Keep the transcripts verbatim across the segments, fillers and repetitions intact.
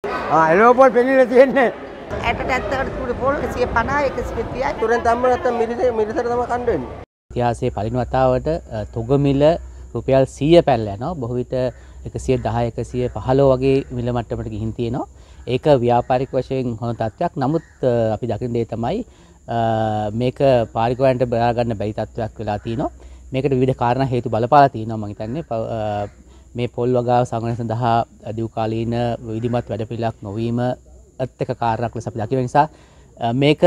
ආ එළව පොල් පෙන්නලා තියෙන්නේ. ඇටට ඇත්තකට කුඩු පොල් එකසිය පනහ එකසිය තිහයි තුරෙන් තම්ම නැත්තම් මිරිස මිරිසට තමයි කන්න වෙන්නේ. ඉතිහාසයේ පළවෙනි වතාවට තොග මිල රුපියල් සීය පැනලා යනවා. බොහෝ විට එකසිය දහ එකසිය පහළොව වගේ මිල මට්ටමකට ගිහින් තියෙනවා. ඒක ව්‍යාපාරික වශයෙන් හොඳ තත්ත්වයක්. නමුත් අපි දකින දේ තමයි මේක පාරිකවයන්ට බලා ගන්න බැරි තත්ත්වයක් වෙලා තියෙනවා. මේකට විවිධ කාරණා හේතු බලපාලා තියෙනවා. මම හිතන්නේ මේ පොල් වගාව සංගණන සඳහා දීර්ඝකාලීන විධිමත් වැඩපිළිවෙලක් නොවීම අත් එක කාරණාවක් ලෙස අපි දකින නිසා මේක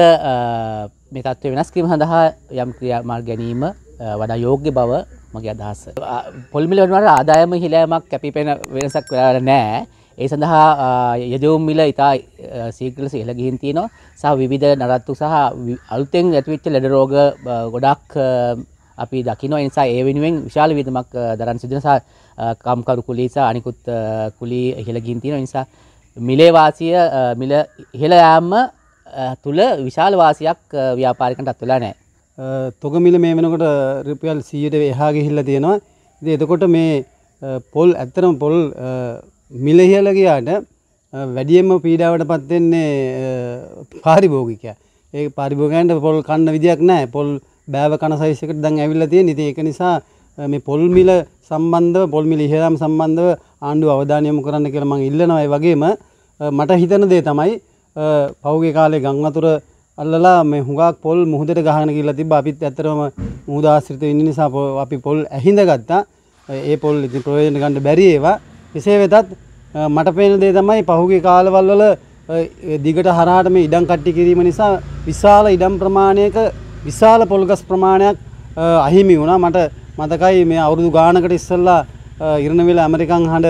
මේ තත්ත්වය වෙනස් කිරීම සඳහා යම් ක්‍රියාමාර්ග ගැනීම වඩා යෝග්‍ය බව මගේ අදහස. පොල් මිල වෙනුවට ආදායම හිලෑමක් කැපිපෙන වෙනසක් වෙලා නැහැ. ඒ සඳහා යෙදවුම් මිල ඉතා ශීඝ්‍ර ලෙස ඉහළ ගිහින් තියෙනවා. සහ විවිධ නඩත්තු සහ අලුතෙන් ඇතිවෙච්ච ලෙඩ රෝග ගොඩක් අපි දකිනවා. ඒ නිසා ඒ වෙනුවෙන් විශාල වියදමක් දරන්න සිදු වෙන සහ කම්කරු කුලී සහ අනිකුත් කුලී ඉහළ ගිහින් තියෙනවා. ඒ නිසා මිලේ වාසිය මිල ඉහළ යාම තුල විශාල වාසියක් ව්‍යාපාරිකයන්ට අත් වෙලා නැහැ. තොග මිල මේ වෙනකොට රුපියල් සීයට එහා ගිහිල්ලා තියෙනවා. ඉතින් එතකොට මේ පොල් ඇත්තටම පොල් මිල ඉහළ ගියාට වැඩියෙන්ම පීඩාවටපත් වෙන්නේ පාරිභෝගිකයා. ඒ පාරිභෝගිකයන්ට පොල් කන්න විදියක් නැහැ. පොල් බෑව කන සයිස් එකට දැන් ඇවිල්ලා තියෙන. ඉතින් ඒක නිසා මේ පොල් මිල සම්බන්ධව පොල් මිල ඉහළම සම්බන්ධව ආණ්ඩුව අවධානය යොමු කරන්න කියලා මම ඉල්ලනවා. ඒ වගේම මට හිතන දේ තමයි පහුගිය කාලේ ගම් වතුර අල්ලලා මේ හුඟක් පොල් මුහුදට ගහගෙන ගිහලා තිබ්බා. අපිත් ඇත්තටම මුහුද ආශ්‍රිතව ඉන්න නිසා අපි පොල් ඇහිඳ ගත්තා. ඒ පොල් ඉතින් ප්‍රයෝජන ගන්න බැරි ඒවා. කෙසේ වෙතත් මට පේන දේ තමයි පහුගිය කාලවල වල දිගට හරහාට මේ ඉඩම් කට්ටි කිරීම නිසා විශාල ඉඩම් ප්‍රමාණයක විශාල පොල්ගස් ප්‍රමාණයක් අහිමි වුණා. මට මතකයි මේ අවුරුදු ගානකට ඉස්සෙල්ලා ඉරණවිල ඇමරිකන් හඬ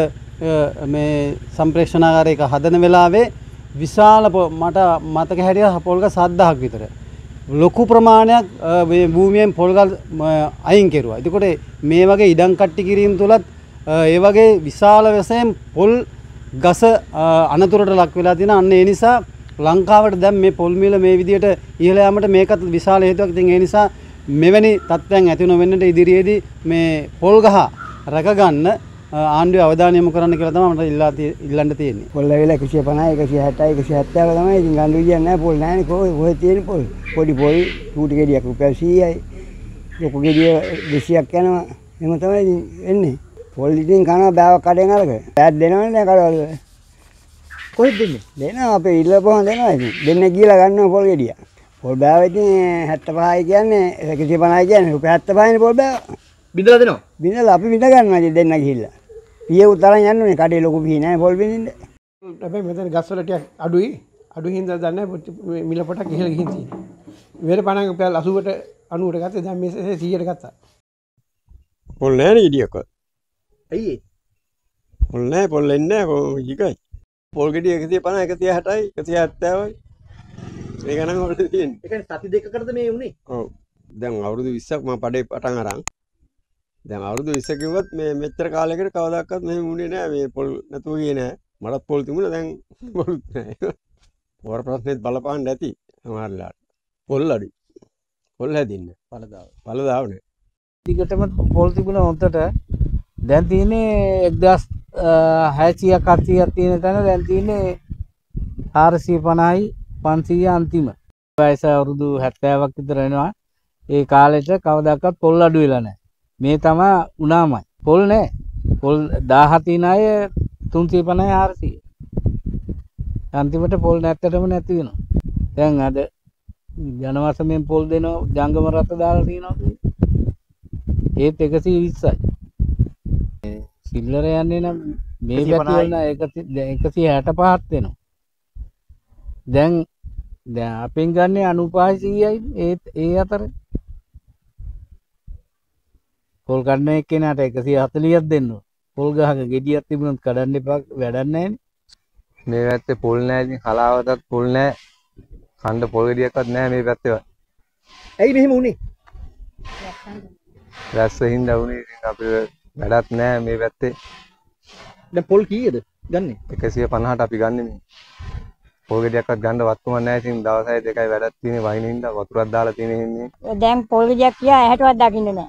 මේ සම්ප්‍රේක්ෂණාගාරයක හදන වෙලාවේ විශාල මට මතක හැටියට පොල්ගස් හත්දහක් විතර ලොකු ප්‍රමාණයක් මේ භූමියෙන් පොල්ගස් අයින් කෙරුවා. එතකොට මේ වගේ ඉඩම් කට්ටි කිරීම තුලත් ඒ වගේ විශාල වශයෙන් පොල් ගස අනතුරට ලක් වෙලා තියෙනවා. අන්න ඒ නිසා ලංකාවට දැන් මේ පොල් මිල මේ විදියට ඉහළ යාමට මේකත් විශාල හේතුවක්. ඉතින් ඒ නිසා මෙවැනි තත්ත්වයන් ඇති නොවෙන්නට ඉදිරියේදී මේ පොල් ගහ රැක ගන්න ආණ්ඩුවේ අවධානය යොමු කරන්න කියලා තමයි මට ඉල්ලා ඉල්ලන්න තියෙන්නේ. පොල් ඇවිල්ලා එකසිය පනහ එකසිය හැත්තෑ එකසිය හැත්තෑව තමයි. ඉතින් ගන්න විදියක් නැහැ. පොල් නැහැනේ. කොහේ කොහෙද තියෙන්නේ පොල්? පොඩි පොල් චූටි ගෙඩියක් රුපියල් සීයයි. ලොකු ගෙඩිය දෙසීයක් යනවා. එහෙම තමයි ඉතින් එන්නේ. පොල් ඉතින් කනවා බෑව කඩෙන් අරගෙන. බෑත් දෙනවනේ දැන් කඩවල. කොහෙද දෙන්නේ? දෙනවා අපේ ඉල්ලපුවම දෙනවා ඉතින්. දෙන්න කියලා ගන්නවා පොල් ගෙඩිය. පොල් බෑව ඉතින් හැත්තෑ පහයි කියන්නේ එකසිය පනහයි කියන්නේ රුපියල් හැත්තෑ පහයිනේ පොල් බෑව. බිඳලා දෙනවා. බිඳලා අපි බිඳ ගන්නවා ඉතින් දෙන්න ගිහිල්ලා. පිය උතරන් යන්නේ කඩේ ලොකු පිහ නැහැ පොල් බින්දින්න. හැබැයි මෙතන ගස් වල ටිකක් අඩුයි. අඩු හින්දා දන්නේ මිල පොටක් ඉහළ ගිහින් තියෙනවා. ඉවර පණන් රුපියල් අසූවට අනූවට ගත්තා. දැන් මේ සීයට ගත්තා. පොල් නැහැ නේ ඉඩියක්. ඇයි ඒ? පොල් නැහැ පොල් එන්නේ නැහැ ඊකයි. පොල් ගෙඩිය එකසිය පනහ එකසිය හැටයි එකසිය හැත්තෑවයි. ඒක නම් වල තියෙන්නේ. ඒ කියන්නේ සති දෙකකටද මේ උනේ? ඔව්. දැන් අවුරුදු විස්සක් මම පඩේ පටන් අරන්. දැන් අවුරුදු විස්ස කිව්වත් මේ මෙච්චර කාලයකට කවදාකවත් මෙහෙම වුණේ නැහැ. මේ පොල් නැතුව ගියේ නැහැ. මටත් පොල් තිබුණා දැන් පොල්ත් නැහැ. වර ප්‍රශ්නෙත් බලපාන්න ඇති සමහරලාට. පොල් අඩුයි. පොල් හැදින්නේ. පළදාව. පළදාව නේ. දිගටම පොල් තිබුණා හොන්දට. දැන් තියෙන්නේ එක්දහස් හයසියයක් අටසියයක් තියෙන තැන දැන් තියෙන්නේ හාරසිය පනහයි පන්සීය අන්තිම. වයස අවුරුදු හැත්තෑවක් විතර වෙනවා. ඒ කාලෙට කවදාකවත් පොල් අඩු වෙලා නැහැ. මේ තමයි උනාමයි. පොල් නැහැ. පොල් දාහ තියෙන අය තුන්සිය පනහයි හාරසිය. අන්තිමට පොල් නැත්තටම නැති වෙනවා. දැන් අද ජනවසමෙන් පොල් දෙනවා ජංගම රට දාලා තියෙනවා. ඒත් එකසිය විස්සයි. සිල්ලර යන්නේ නම් මේ පැති වල එකසිය හැට පහක් වෙනවා. දැන් දැන් අපෙන් ගන්නේ අනූපහයි සීයයි ඒත් ඒ අතර පොල් කන්න එක්කෙනාට එකසිය හතලියක් දෙන්න. පොල් ගහක ගෙඩියක් තිබුණොත් කඩන්න එපා වැඩක් නැහැ. මේ පැත්තේ පොල් නැහැ. ඉතින් හලාවතත් පොල් නැහැ. කන්න පොල් ගෙඩියක්වත් නැහැ මේ පැත්තේ. ඇයි මෙහෙම උනේ? රැස්ස හින්දා උනේ. ඉතින් අපිට වැඩක් නැහැ මේ පැත්තේ. දැන් පොල් කීයද ගන්නෙ? එකසිය පනහට අපි ගන්නෙ මේ. පොල් ගෙඩියක්වත් ගන්න වත්තුමක් නැහැ. ඉතින් දවසයි දෙකයි වැඩක් තියෙන්නේ වහින හින්දා වතුරක් දාලා තියෙන හින්නේ. දැන් පොල් ගෙඩියක් කියා ඇහැටවත් දකින්න නැහැ.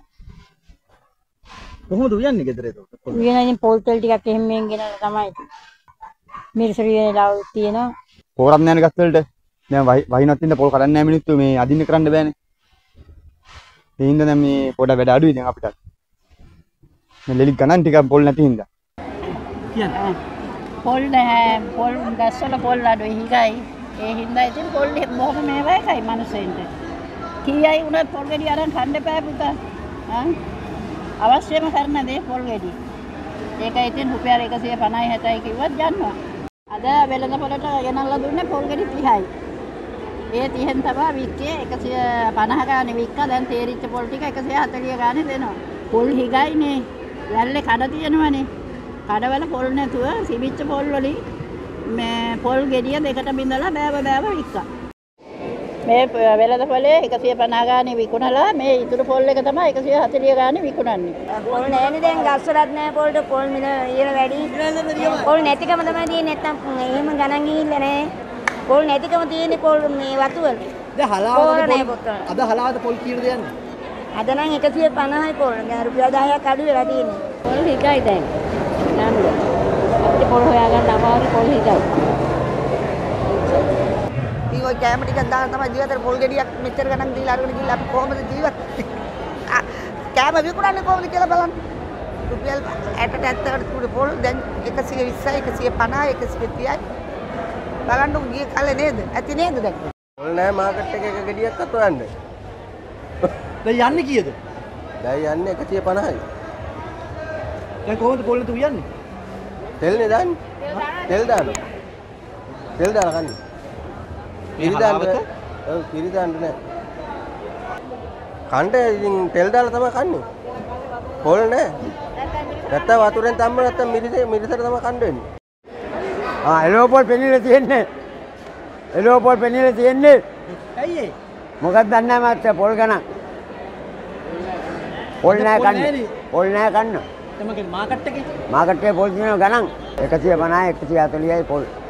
කොහොමද උයන්නේ ගෙදර ඒක? උයන ඉතින් පොල් තෙල් ටිකක් එහෙම මෙන් ගෙනලා තමයි. මිරිසරියලා තියෙනවා. පොරක් නැහැ ගස් වලට. දැන් වහිනවත් ඉන්න පොල් කඩන්නේ නැහැ මිනිස්සු මේ අදින්න කරන්න බෑනේ. ඒ හින්දා දැන් මේ පොඩ වැඩ අඩුයි දැන් අපිට. මේ ලෙලි ගණන් ටිකක් පොල් නැති හින්දා. කියන්නේ පොල් නැහැ පොල් ගස්වල පොල් අඩුයි හිගයි. ඒ හින්දා ඉතින් පොල් බොහොම මේවා එකයි මිනිස්සුන්ට. කීයයි උනත් පොල් ගෙඩි අරන් කන්න බෑ පුතා. ආ අවශ්‍යම කරන දේ පොල් ගෙඩි. ඒක ඉතින් රුපියල් එකසිය පනහයි හැටයි කිව්වත් ගන්නවා. අද වෙළඳ පොළට ගෙනල්ලා දුන්නේ පොල් ගෙඩි තිහයි. ඒ තිහෙන් තමයි වික්කේ එකසිය පනහ ගානේ වික්කා. දැන් තේරිච්ච පොල් ටික එකසිය හතලිය ගානේ දෙනවා. පොල් හිගයිනේ. වැල්ලේ කඩ තියෙනවනේ. කඩවල පොල් නැතුව සිබිච්ච පොල් වලින් මේ පොල් ගෙඩිය දෙකට බිඳලා බෑව බෑව වික්කා. මේ වෙළඳ පොලේ එකසිය පනහ ගානේ විකුණලා මේ ඉතුරු පොල් එක තමයි එකසිය හතලිය ගානේ විකුණන්නේ. පොල් නැහැනේ දැන් ගස්වලත් නැහැ පොල්ට පොල් මිල ඊළ වැඩි. පොල් නැතිකම තමයි තියෙන්නේ නැත්තම් එහෙම ගණන් ගිහිල්ලා නැහැ. පොල් නැතිකම තියෙන්නේ පොල් මේ වතු වල. දැන් හලාවද පොල් අද හලාවද පොල් කීයද යන්නේ? අද නම් එකසිය පනහයි පොල්. දැන් රුපියල් දහයක් අඩු වෙලා තියෙන්නේ. පොල් හිගයි දැන්. නම්ද. අපිට පොල් හොයාගන්න අමාරු පොල් හිගයි. ඉතින් ඔය කැම ටිකක් දාලා තමයි ජීවිතේ පොල් ගෙඩියක් මෙච්චර ගණන් දීලා අරගෙන ගිහලා අපි කොහොමද ජීවත් කැම විකුණන්නේ කොහොමද කියලා බලන්න. රුපියල් ඇටට ඇත්තකට තුඩු පොල් දැන් එකසිය විස්සයි එකසිය පනහයි එකසිය තිහයි බලන්න ගියේ කලේ නේද? ඇති නේද දැන්? පොල් නෑ මාකට් එකේ එක ගෙඩියක් අත හොයන්න. දැන් යන්නේ කීයද? දැන් යන්නේ එකසිය පනහයි. දැන් කොහොමද පොල් නැතුව යන්නේ? තෙල්නේ දාන්නේ. තෙල් දානවා. තෙල් දාලා කන්නේ. පිරි දාන්න. ඔව් පිරි දාන්න නෑ. කණ්ඩ ඉතින් තෙල් දාලා තමයි කන්නේ. පොල් නෑ. නැත්තම් වතුරෙන් තම්ම නැත්තම් මිරිස මිරිසට තමයි කන්න වෙන්නේ. ආ එළෝ පොල් පෙනිලා තියෙන්නේ. එළෝ පොල් පෙනිලා තියෙන්නේ. ඇයි ඒ? මොකක්ද දන්නේ නැහැ මාත්‍යා පොල් ගණන්. පොල් නෑ කන්න. පොල් නෑ කන්න. එතමගේ මාකට් එකේ මාකට් එකේ පොල් දිනන ගණන් එකසිය පනහයි එකසිය හතලිහයි පොල්.